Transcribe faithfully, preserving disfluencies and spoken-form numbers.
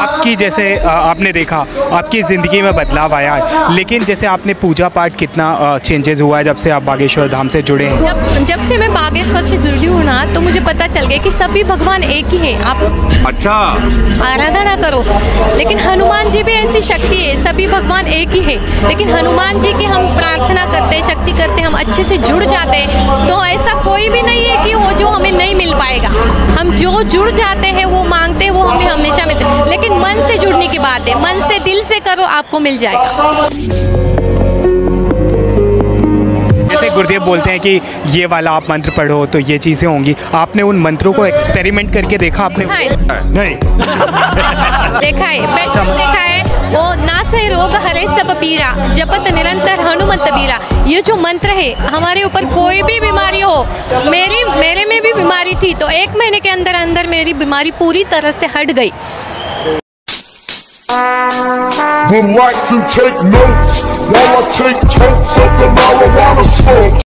आपकी जैसे आपने देखा आपकी ज़िंदगी में बदलाव आया है, लेकिन जैसे आपने पूजा पाठ कितना चेंजेस हुआ है जब से आप बागेश्वर धाम से जुड़े हैं? जब जब से मैं बागेश्वर से जुड़ी हूँ ना, तो मुझे पता चल गया कि सभी भगवान एक ही है। आप अच्छा आराधना करो, लेकिन हनुमान जी भी ऐसी शक्ति है, सभी भगवान एक ही है, लेकिन हनुमान जी की हम प्रार्थना करते हैं, शक्ति करते हैं, हम अच्छे से जुड़ जाते हैं। तो ऐसा कोई भी नहीं है कि वो जो हमें नहीं मिल पाएगा। हम जो जुड़ जाते हैं, वो मांगते हैं, वो हमें हमेशा मिलते हैं। लेकिन मन से जुड़ने की बात है, मन से दिल से करो, आपको मिल जाएगा। जैसे गुरुदेव बोलते हैं कि ये वाला आप मंत्र पढ़ो तो ये चीज़ें होंगी, आपने उन मंत्रों को एक्सपेरिमेंट करके देखा आपने? नहीं देखा है, बेशक देखा है। वो नासे रोग हरे सब पीरा, जपत निरंतर हनुमंत बीरा। ये जो मंत्र है, हमारे ऊपर कोई भी बीमारी हो, मेरी मेरे में भी बीमारी थी, तो एक महीने के अंदर अंदर मेरी बीमारी पूरी तरह से हट गई। Would like to take notes while I take totes of the marijuana smoke.